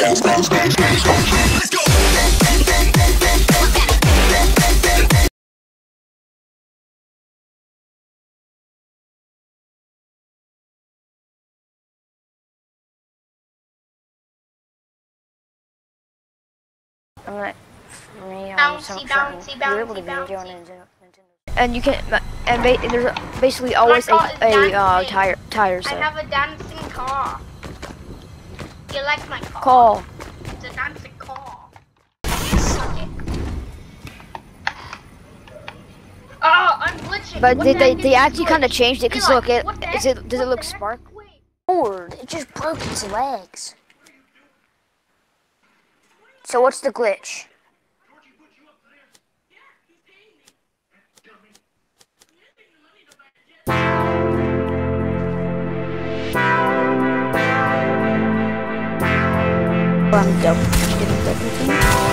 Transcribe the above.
Alright, for me, you're able to video on Nintendo. And you can, there's basically always a tire set. I have a dancing car. Do you like my car? Call. It's a dancing car. Oh, I'm glitching. But they actually kind of changed it, cause look, does it look sparkly? Lord, it just broke its legs. So what's the glitch? I'm double.